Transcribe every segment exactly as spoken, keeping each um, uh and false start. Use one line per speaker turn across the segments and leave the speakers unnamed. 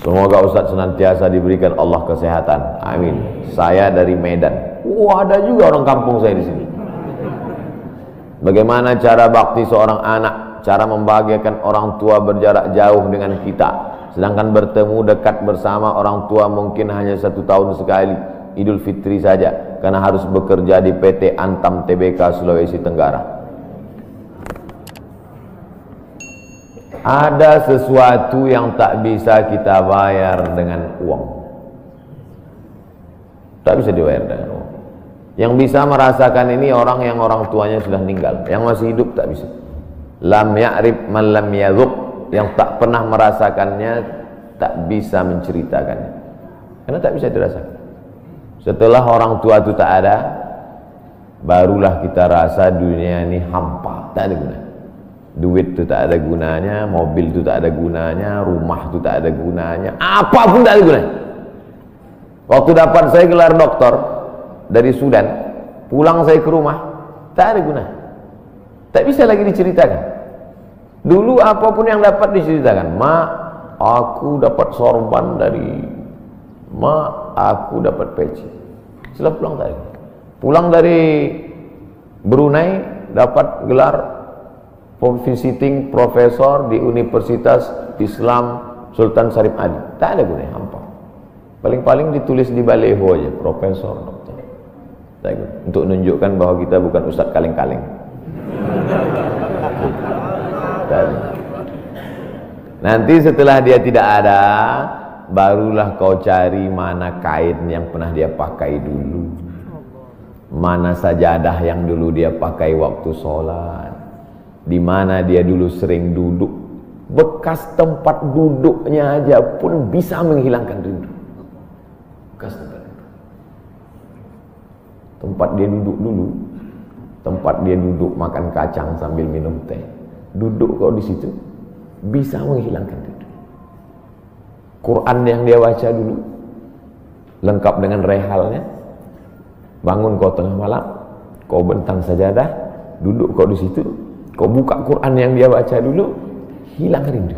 Semoga Ustadz senantiasa diberikan Allah kesehatan. Amin. Saya dari Medan. Wah, ada juga orang kampung saya di sini. Bagaimana cara bakti seorang anak? Cara membahagiakan orang tua berjarak jauh dengan kita, sedangkan bertemu dekat bersama orang tua mungkin hanya satu tahun sekali, Idul Fitri saja, karena harus bekerja di P T Antam T B K Sulawesi Tenggara. Ada sesuatu yang tak bisa kita bayar dengan uang. Tak bisa dibayar dengan uang. Yang bisa merasakan ini orang yang orang tuanya sudah meninggal. Yang masih hidup tak bisa. Lam ya'rif man lam yadhuq. Yang tak pernah merasakannya tak bisa menceritakannya. Karena tak bisa dirasakan. Setelah orang tua itu tak ada, barulah kita rasa dunia ini hampa, tak ada gunanya. Duit itu tak ada gunanya, mobil itu tak ada gunanya, rumah itu tak ada gunanya, apapun tak ada gunanya. Waktu dapat saya gelar doktor dari Sudan, pulang saya ke rumah, tak ada gunanya. Tak bisa lagi diceritakan. Dulu apapun yang dapat diceritakan, ma, aku dapat sorban dari, ma, aku dapat peci. Setelah pulang tadi, pulang dari Brunei dapat gelar visiting profesor di Universitas Islam Sultan Syarif Adi. Tak ada gunanya, hampa. Paling-paling ditulis di baleho aja, profesor, dokter. Untuk menunjukkan bahwa kita bukan ustadz kaleng-kaleng. Nanti setelah dia tidak ada, barulah kau cari mana kain yang pernah dia pakai dulu, mana sajadah yang dulu dia pakai waktu sholat, di mana dia dulu sering duduk. Bekas tempat duduknya aja pun bisa menghilangkan rindu. Bekas tempat duduk. Tempat dia duduk dulu, tempat dia duduk makan kacang sambil minum teh. Duduk kau di situ bisa menghilangkan rindu. Quran yang dia baca dulu lengkap dengan rehalnya. Bangun kau tengah malam, kau bentang sajadah, duduk kau di situ. Kau buka Quran yang dia baca dulu, hilang rindu.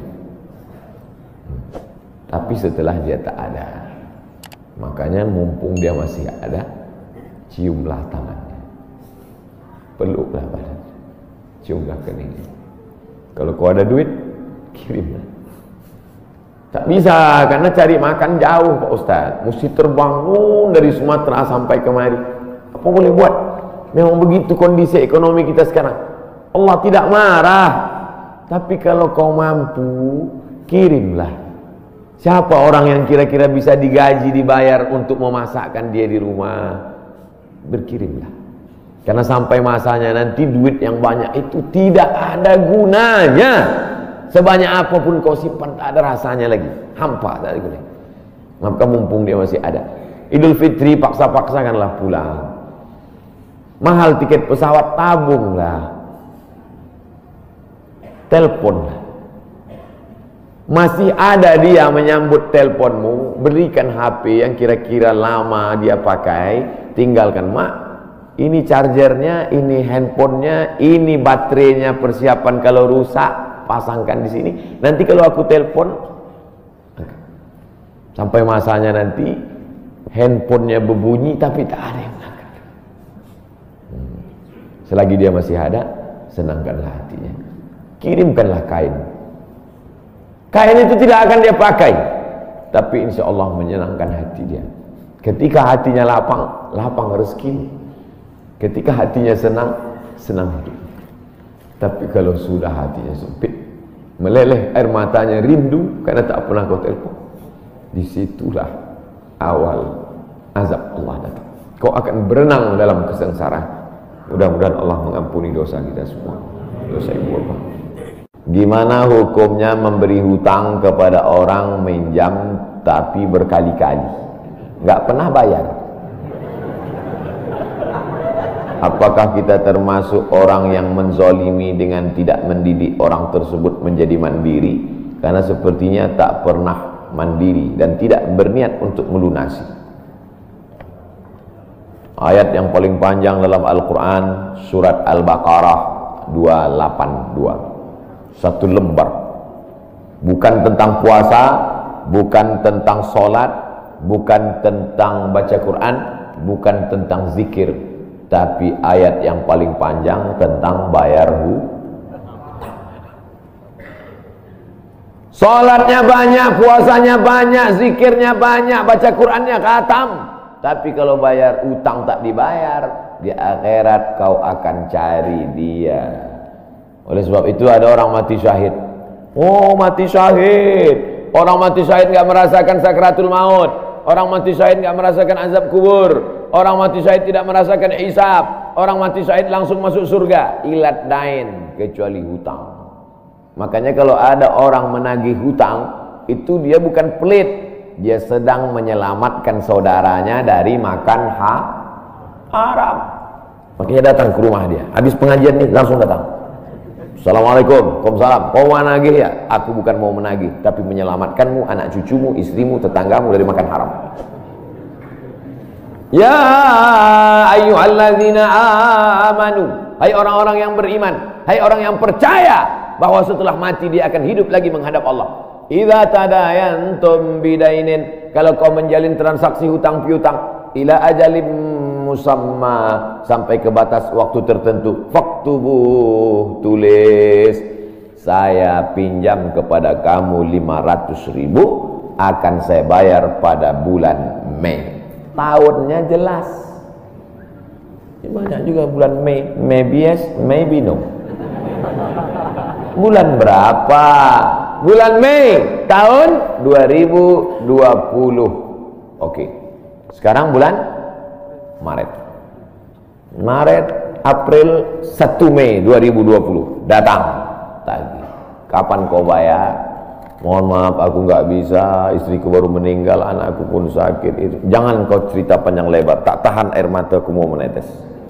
Tapi setelah dia tak ada, makanya mumpung dia masih ada, ciumlah tangannya, peluklah badannya, ciumlah keningnya. Kalau kau ada duit, kirimlah. Tak bisa, karena cari makan jauh Pak Ustaz. Mesti terbangun dari Sumatera sampai kemari. Apa boleh buat? Memang begitu kondisi ekonomi kita sekarang. Allah tidak marah, tapi kalau kau mampu, kirimlah. Siapa orang yang kira-kira bisa digaji, dibayar untuk memasakkan dia di rumah? Berkirimlah. Karena sampai masanya nanti duit yang banyak itu tidak ada gunanya. Sebanyak apapun kau simpan, tak ada rasanya lagi, hampa, tak ada gunanya. Maka mumpung dia masih ada, Idul Fitri paksa-paksakanlah pulang. Mahal tiket pesawat, tabunglah. Teleponlah. Masih ada dia menyambut teleponmu, berikan H P yang kira-kira lama dia pakai, tinggalkan. Mak, ini chargernya, ini handphonenya, ini baterainya, persiapan kalau rusak, pasangkan di sini. Nanti kalau aku telepon, sampai masanya nanti handphonenya berbunyi tapi tak ada yang angkat. Hmm. Selagi dia masih ada, senangkanlah hatinya. Kirimkanlah kain. Kain itu tidak akan dia pakai, tapi insya Allah menyenangkan hati dia. Ketika hatinya lapang, lapang rezeki. Ketika hatinya senang, senang hidup. Tapi kalau sudah hatinya sempit, meleleh air matanya rindu karena tak pernah kau telepon, disitulah awal azab Allah datang. Kau akan berenang dalam kesengsaraan. Mudah-mudahan Allah mengampuni dosa kita semua, dosa ibu bapak. Gimana hukumnya memberi hutang kepada orang minjam tapi berkali-kali nggak pernah bayar? Apakah kita termasuk orang yang menzolimi dengan tidak mendidik orang tersebut menjadi mandiri? Karena sepertinya tak pernah mandiri dan tidak berniat untuk melunasi. Ayat yang paling panjang dalam Al-Quran, surat Al-Baqarah dua ratus delapan puluh dua. Satu lembar. Bukan tentang puasa, bukan tentang sholat, bukan tentang baca Quran, bukan tentang zikir, tapi ayat yang paling panjang tentang bayar hutang. Sholatnya banyak, puasanya banyak, zikirnya banyak, baca Qurannya khatam, tapi kalau bayar utang tak dibayar, di akhirat kau akan cari dia. Oleh sebab itu ada orang mati syahid. Oh, mati syahid. Orang mati syahid nggak merasakan sakratul maut. Orang mati syahid nggak merasakan azab kubur. Orang mati syahid tidak merasakan hisab. Orang mati syahid langsung masuk surga. Ilat dain, kecuali hutang. Makanya kalau ada orang menagih hutang, itu dia bukan pelit, dia sedang menyelamatkan saudaranya dari makan ha haram. Makanya datang ke rumah dia, habis pengajian nih langsung datang. Assalamualaikum, waalaikumsalam. Kau mau menagih ya? Aku bukan mau menagih, tapi menyelamatkanmu, anak cucumu, istrimu, tetanggamu dari makan haram. Ya ayyuhalladzina amanu, hai orang-orang yang beriman, hai orang yang percaya bahwa setelah mati dia akan hidup lagi menghadap Allah. Idza tadayantum bidainin, kalau kau menjalin transaksi hutang piutang, ila ajalim musamma, sampai ke batas waktu tertentu, faktubuh, tulis, saya pinjam kepada kamu lima ratus ribu, akan saya bayar pada bulan Mei. Tahunnya jelas. Banyak juga bulan Mei, maybe yes, maybe no. Bulan berapa? Bulan Mei tahun dua ribu dua puluh. Oke. Sekarang bulan Maret. Maret, April, satu Mei dua ribu dua puluh. Datang tagih. Kapan kau bayar? Mohon maaf aku nggak bisa, istriku baru meninggal, anakku pun sakit. Itu. Jangan kau cerita panjang lebar, tak tahan air mataku mau menetes.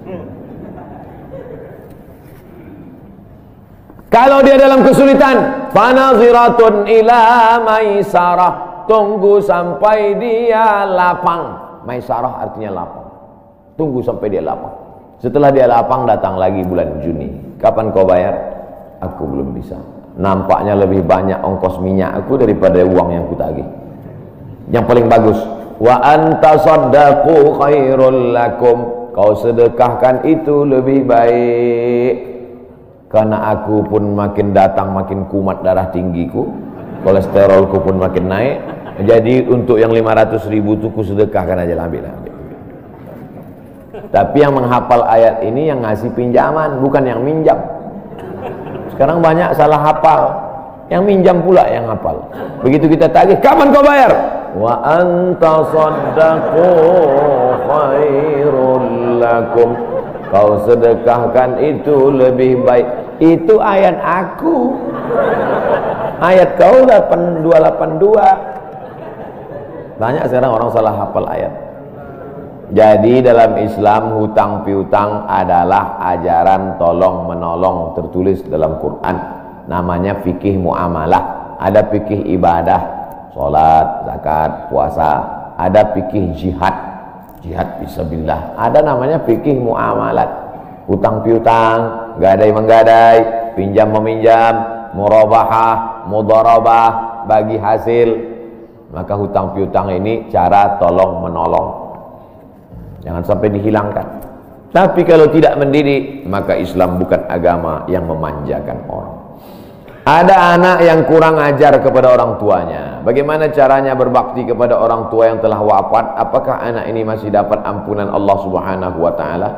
Kalau dia dalam kesulitan, fanaziratun ila maisarah, tunggu sampai dia lapang. Maisarah artinya lapang. Tunggu sampai dia lapang. Setelah dia lapang, datang lagi bulan Juni. Kapan kau bayar? Aku belum bisa. Nampaknya lebih banyak ongkos minyak aku daripada uang yang kutagih. Yang paling bagus, wa anta saddaqu khairul lakum, kau sedekahkan itu lebih baik. Karena aku pun makin datang makin kumat darah tinggiku, kolesterolku pun makin naik. Jadi untuk yang lima ratus ribu itu ku sedekahkan aja, ambil, ambil. Tapi yang menghafal ayat ini yang ngasih pinjaman, bukan yang minjam. Sekarang banyak salah hafal, yang minjam pula yang hafal. Begitu kita tagih, kapan kau bayar? Wa anta saddaqu khairul lakum, kau sedekahkan itu lebih baik. Itu ayat aku. Ayat kau delapan dua delapan dua. Banyak sekarang orang salah hafal ayat. Jadi dalam Islam hutang piutang adalah ajaran tolong menolong, tertulis dalam Quran. Namanya fikih muamalah. Ada fikih ibadah, sholat, zakat, puasa. Ada fikih jihad, jihad fisabilillah. Ada namanya fikih muamalat. Hutang piutang, gadai menggadai, pinjam meminjam, murabahah, mudharabah, bagi hasil. Maka hutang piutang ini cara tolong menolong, jangan sampai dihilangkan. Tapi kalau tidak mendidik, maka Islam bukan agama yang memanjakan orang. Ada anak yang kurang ajar kepada orang tuanya. Bagaimana caranya berbakti kepada orang tua yang telah wafat? Apakah anak ini masih dapat ampunan Allah Subhanahu wa taala?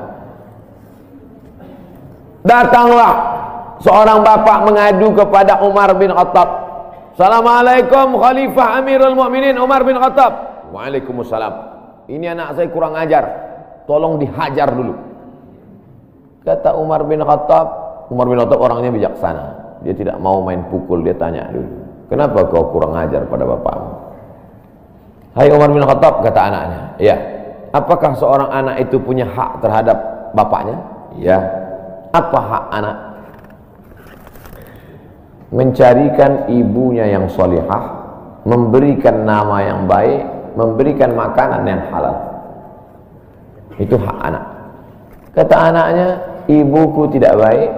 Datanglah seorang bapak mengadu kepada Umar bin Khattab. Assalamualaikum Khalifah Amirul Mukminin Umar bin Khattab. Waalaikumsalam. Ini anak saya kurang ajar, tolong dihajar dulu. Kata Umar bin Khattab. Umar bin Khattab orangnya bijaksana, dia tidak mau main pukul. Dia tanya dulu, kenapa kau kurang ajar pada bapakmu? Hai Umar bin Khattab, kata anaknya, ya. Apakah seorang anak itu punya hak terhadap bapaknya? Ya. Apa hak anak? Mencarikan ibunya yang solihah, memberikan nama yang baik, memberikan makanan yang halal. Itu hak anak. Kata anaknya, ibuku tidak baik,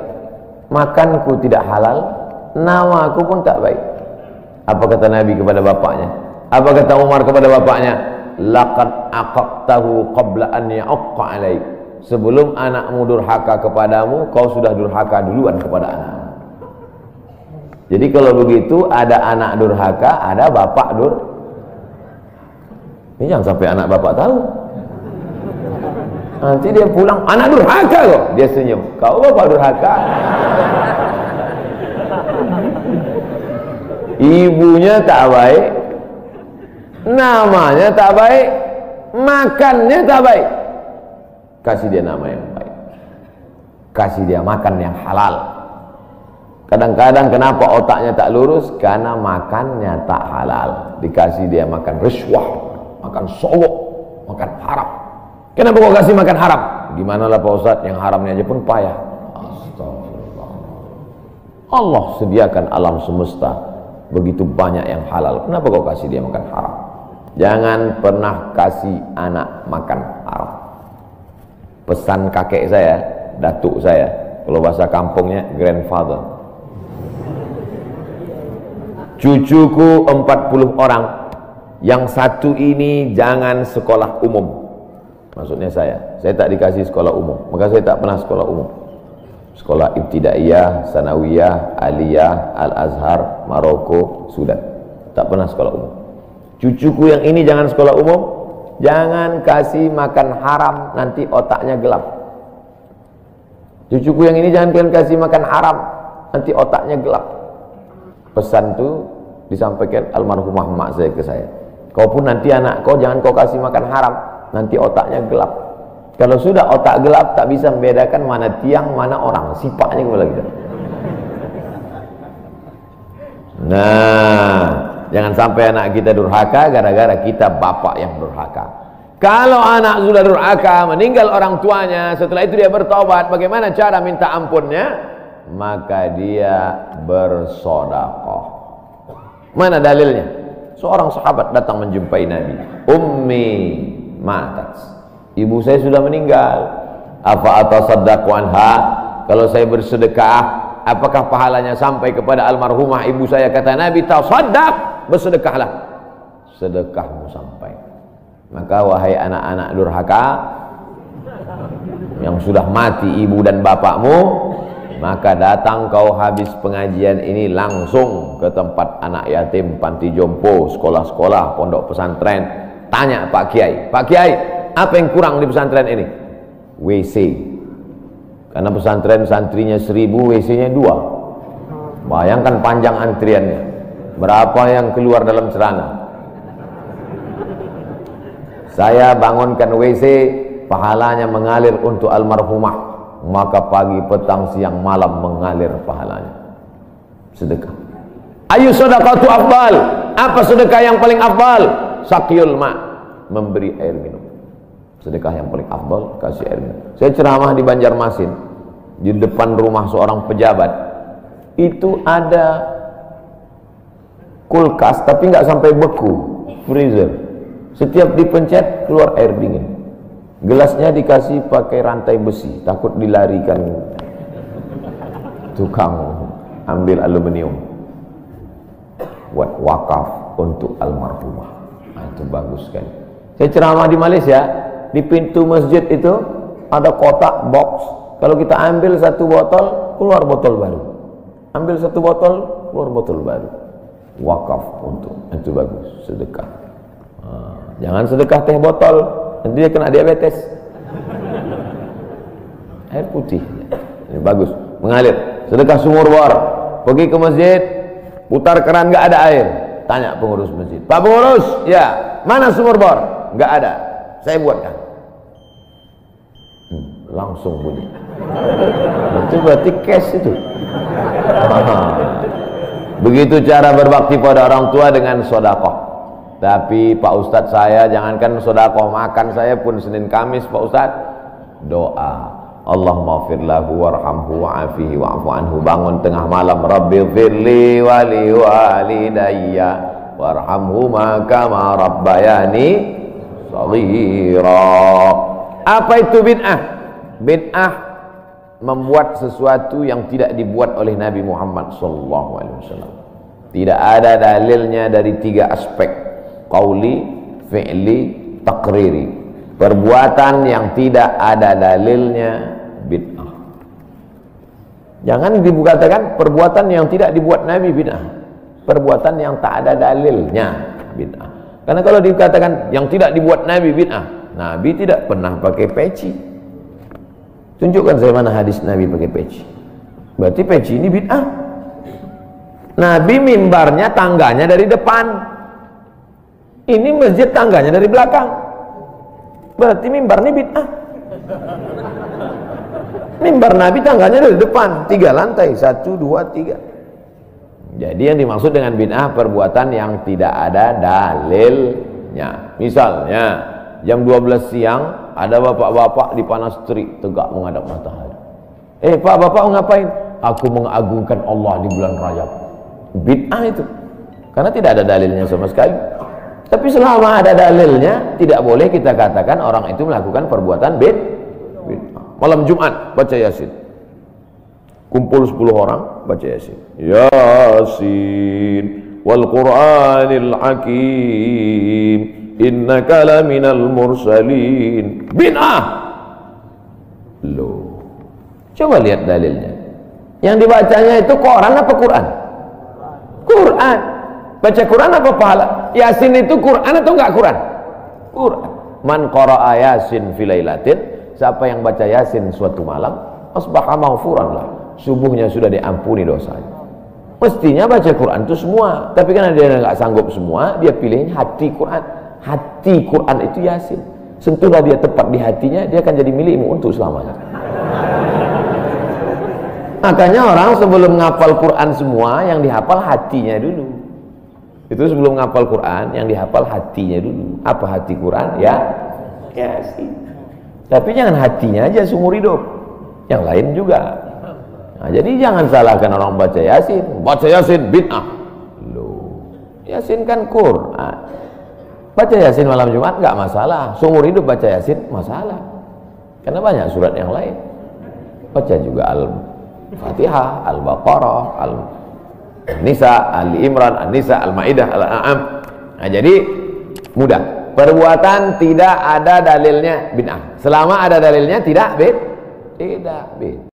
makanku tidak halal, namaku pun tak baik. Apa kata Nabi kepada bapaknya? Apa kata Umar kepada bapaknya? Laqad aqaqtahu qabla an ya'aqqa alaik. Sebelum anakmu durhaka kepadamu, kau sudah durhaka duluan kepada anak. Jadi kalau begitu, ada anak durhaka, ada bapak dur. Ini jangan sampai anak bapak tahu. Nanti dia pulang, anak durhaka kok. Dia senyum, kau bapak durhaka. Ibunya tak baik, namanya tak baik, makannya tak baik. Kasih dia nama yang baik, kasih dia makan yang halal. Kadang-kadang kenapa otaknya tak lurus? Karena makannya tak halal. Dikasih dia makan riswah, makan sogok, makan haram. Kenapa kau kasih makan haram? Gimana lah Pak Ustadz, yang haramnya aja pun payah. Astagfirullah. Allah sediakan alam semesta begitu banyak yang halal. Kenapa kau kasih dia makan haram? Jangan pernah kasih anak makan haram. Pesan kakek saya, datuk saya, kalau bahasa kampungnya grandfather. Cucuku empat puluh orang, yang satu ini jangan sekolah umum. Maksudnya saya, saya tak dikasih sekolah umum, maka saya tak pernah sekolah umum. Sekolah ibtidaiyah, sanawiyah, aliyah, al-azhar, Maroko, Sudan. Tak pernah sekolah umum. Cucuku yang ini jangan sekolah umum, jangan kasih makan haram, nanti otaknya gelap. Cucuku yang ini jangan kasih makan haram, nanti otaknya gelap. Pesan itu disampaikan almarhumah mak saya ke saya. Kau pun nanti anak kau jangan kau kasih makan haram, nanti otaknya gelap. Kalau sudah otak gelap, tak bisa membedakan mana tiang, mana orang. Sifatnya kepala kita. Nah, jangan sampai anak kita durhaka gara-gara kita bapak yang durhaka. Kalau anak sudah durhaka, meninggal orang tuanya, setelah itu dia bertobat, bagaimana cara minta ampunnya? Maka dia bersedekah. Mana dalilnya? Seorang sahabat datang menjumpai Nabi. Ummi matat. Ibu saya sudah meninggal. Apa atasaddaqu anha? Kalau saya bersedekah, apakah pahalanya sampai kepada almarhumah ibu saya? Kata Nabi, tasaddaq, bersedekahlah. Sedekahmu sampai. Maka wahai anak-anak durhaka yang sudah mati ibu dan bapakmu, maka datang kau habis pengajian ini langsung ke tempat anak yatim, panti jompo, sekolah-sekolah, pondok pesantren. Tanya Pak Kiai, Pak Kiai, apa yang kurang di pesantren ini? W C. Karena pesantren santrinya seribu, W C-nya dua. Bayangkan panjang antriannya. Berapa yang keluar dalam celana? Saya bangunkan W C, pahalanya mengalir untuk almarhumah. Maka pagi, petang, siang, malam mengalir pahalanya. Sedekah. Ayu sedekatu afdal. Apa sedekah yang paling afdal? Sakyul ma, memberi air minum. Sedekah yang paling afdal, kasih air minum. Saya ceramah di Banjarmasin, di depan rumah seorang pejabat. Itu ada kulkas, tapi nggak sampai beku, freezer. Setiap dipencet keluar air dingin. Gelasnya dikasih pakai rantai besi, takut dilarikan tukang ambil aluminium. Buat wakaf untuk almarhumah. Nah, itu bagus sekali. Saya ceramah di Malaysia, di pintu masjid itu ada kotak box. Kalau kita ambil satu botol, keluar botol baru. Ambil satu botol, keluar botol baru. Wakaf untuk, itu bagus, sedekah. Nah, jangan sedekah teh botol, nanti dia kena diabetes. Air putih, ini bagus, mengalir. Sedekah sumur bor, pergi ke masjid, putar keran nggak ada air, tanya pengurus masjid, Pak pengurus, ya, mana sumur bor? Nggak ada, saya buatkan. Hmm, langsung bunyi. Itu berarti cash itu. Begitu cara berbakti pada orang tua dengan sedekah. Tapi Pak Ustadz saya, jangankan sedekah makan saya pun Senin Kamis Pak Ustadz, doa. Allahumma fir lahu warhamhu wa'afihi wa'fu anhu. Bangun tengah malam, Rabbi firli wali walidayya warhamhuma kama rabbayani shaghira. Apa itu bid'ah? Bid'ah membuat sesuatu yang tidak dibuat oleh Nabi Muhammad sallallahu alaihi wasallam. Tidak ada dalilnya dari tiga aspek. qauli, fi'li, takriri. Perbuatan yang tidak ada dalilnya bid'ah. Jangan dikatakan perbuatan yang tidak dibuat Nabi bid'ah. Perbuatan yang tak ada dalilnya bid'ah. Karena kalau dikatakan yang tidak dibuat Nabi bid'ah, Nabi tidak pernah pakai peci. Tunjukkan saya mana hadis Nabi pakai peci. Berarti peci ini bid'ah. Nabi mimbarnya tangganya dari depan. Ini masjid tangganya dari belakang. Berarti mimbar ini bid'ah. Mimbar Nabi tangganya dari depan, tiga lantai, satu, dua, tiga. Jadi yang dimaksud dengan bid'ah perbuatan yang tidak ada dalilnya. Misalnya jam dua belas siang ada bapak-bapak di panas terik tegak menghadap matahari. Eh pak, bapak ngapain? Aku mengagungkan Allah di bulan Rajab. Bid'ah itu, karena tidak ada dalilnya sama sekali. Tapi selama ada dalilnya, tidak boleh kita katakan orang itu melakukan perbuatan bid bid'ah. Malam Jumat baca Yasin, kumpul sepuluh orang baca Yasin. Yasin wal Qur'anil Hakim, innaka laminal mursalin. Bid'ah. Loh, coba lihat dalilnya. Yang dibacanya itu Quran apa Quran? Quran. Baca Quran apa pahala? Yasin itu Quran atau enggak Quran? Quran. Man qara'a Yasin fi lailatin, siapa yang baca Yasin suatu malam, asbaha maghfuran lah, subuhnya sudah diampuni dosanya. Mestinya baca Quran itu semua, tapi karena dia enggak sanggup semua, dia pilih hati Quran. Hati Quran itu Yasin. Sentuhlah dia tepat di hatinya, dia akan jadi milikmu untuk selamanya. Makanya orang sebelum ngapal Quran semua, yang dihafal hatinya dulu. Itu sebelum ngapal Quran, yang dihafal hatinya dulu. Apa hati Quran? Ya, Yasin. Tapi jangan hatinya aja seumur hidup, yang lain juga. Nah, jadi jangan salahkan orang baca Yasin. Baca Yasin bid'ah. Loh, Yasin kan Quran. Baca Yasin malam Jumat nggak masalah. Seumur hidup baca Yasin masalah. Karena banyak surat yang lain. Baca juga Al-Fatihah, Al-Baqarah, Al-Nisa, Ali Imran, An-Nisa, Al-Maidah, Al-An'am. Nah, jadi mudah. Perbuatan tidak ada dalilnya bid'ah. Selama ada dalilnya tidak bid, tidak bid.